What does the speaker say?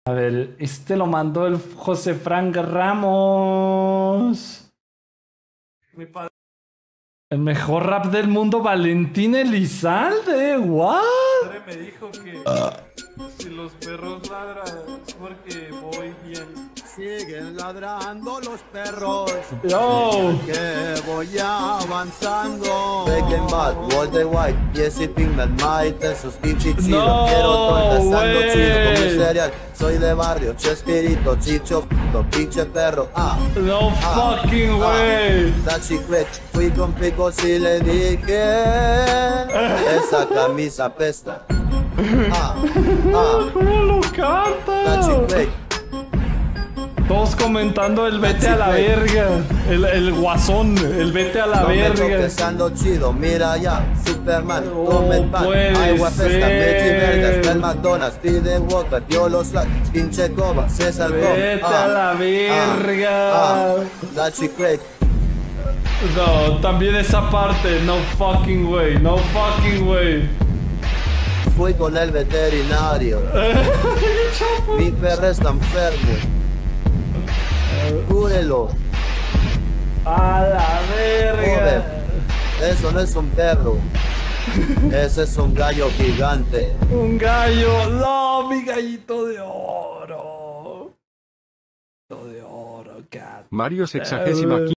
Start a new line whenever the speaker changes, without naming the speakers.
A ver, este lo mandó el José Frank Ramos.
Mi padre
El mejor rap del mundo, Valentín Elizalde. ¿What?
me dijo que si los perros ladran es porque voy bien.
Siguen ladrando los perros.
Yo.
Que voy avanzando.
Breaking Bad, Walter White, Jesse Pinkman, Mike, esos pinches chidos.
No,
Quiero todo estando
güey.
chido con mi cereal. Soy de barrio, Chespirito, Chicho, pinche perro.
No fucking way.
La chiclet, fui con picos y le dije: esa camisa apesta.
¿Cómo lo
La
canta?
chiclet.
Todos comentando el vete a la verga. El guasón, el vete a la
No me
verga.
toques, ando chido, mira ya, Superman,
Oh,
come el pan,
puede
agua fresca,
ser.
leche verga, está el McDonald's, pide Walker, dio los likes, pinche coba, se salvó.
Vete a la verga.
La chiclet,
No, también esa parte. No fucking way. No fucking way.
fui con el veterinario, mi perro está enfermo, cúrelo,
A la verga.
joder, eso no es un perro, ese es un gallo gigante.
Un gallo. No, mi gallito de oro. De oro, God.
Mario 65.